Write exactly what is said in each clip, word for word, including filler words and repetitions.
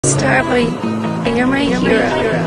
Starboy, you're my hero.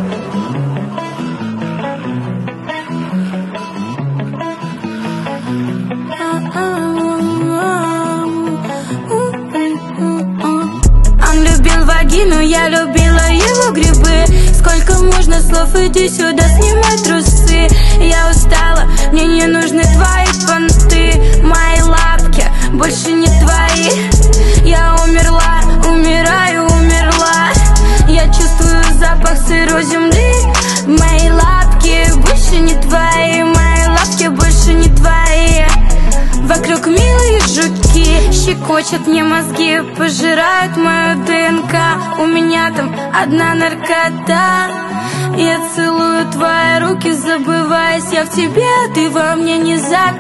Он любил вагину, я любила его грибы. Сколько можно слов, иди сюда, снимай трусы. Я устала, мне не нужны твои понты. Мои лапки больше не твои. Я умерла, умираю, умерла. Я чувствую запах сырой земли. Мои лапки больше не твои. Мои лапки больше не твои. Вокруг милые жуки щекочут мне мозги, пожирают мою ДНК. У меня там одна наркота. Я целую твои руки, забываясь. Я в тебе, а ты во мне не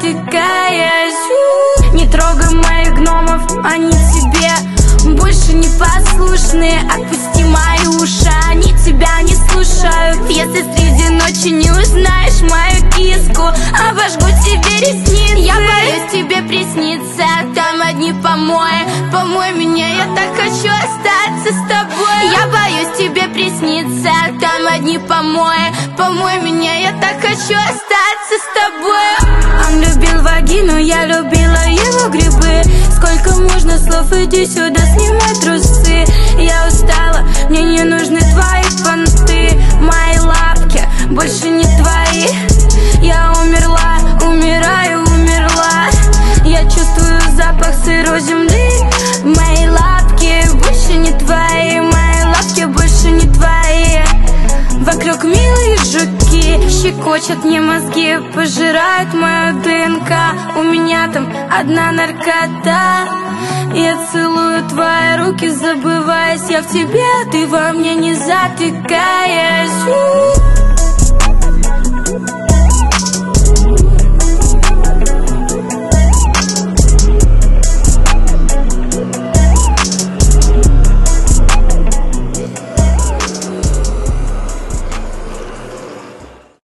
затыкаясь. Не трогай моих гномов, они тебе больше не послушные. Отпусти мои уши, они тебя не слушают. Если среди ночи не узнаешь мою киску, обожгу тебе ресницы. Я боюсь тебе присниться, там одни помои. Помой меня, я так хочу остаться с тобой. Я боюсь тебе присниться, там одни помои. Помой меня, я так хочу остаться с тобой. Он любил вагину, я любила его грибы. Сколько можно слов, иди сюда, снимай трусы. Я устала, мне не нужны твои понты. Мои лапки больше не твои. Я умерла, умираю, умерла. Я чувствую запах сырой земли. Мои лапки больше не твои. Мои лапки больше не твои. Вокруг милые жуки щекочут мне мозги, пожирают мою ДНК. У меня там одна наркота. Я целую твои руки, забываясь. Я в тебе, а ты во мне не затыкаясь.